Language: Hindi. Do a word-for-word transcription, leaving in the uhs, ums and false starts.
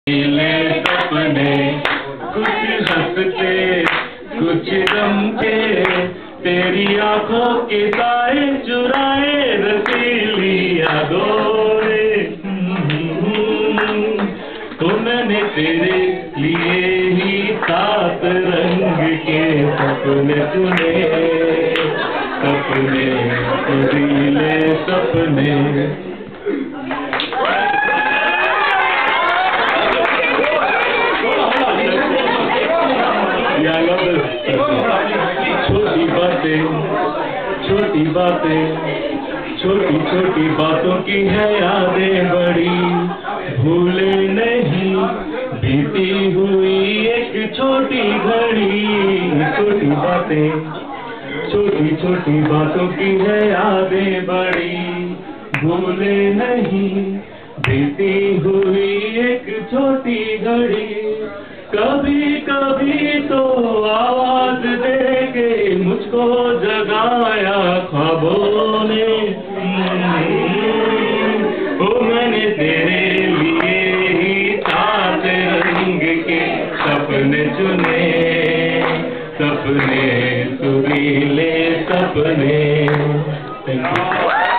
सपने कुछ हंसते कुछ गमते, तेरी आंखों के साए चुराए रसीली यादों ने। तो मैंने तेरे लिए ही सात रंग के सपने चुने, सपने सुरीले सपने। छोटी बातें छोटी बातें छोटी छोटी बातों की है यादें बड़ी, भूले नहीं बीती हुई एक छोटी घड़ी। छोटी बातें छोटी छोटी बातों की है यादें बड़ी, भूले नहीं बीती हुई एक छोटी घड़ी। कभी कभी तो आवाज दे के मुझको जगाया ख्वाबों ने। ओ मैंने तेरे लिए ही सात रंग के सपने चुने, सपने सुरीले सपने।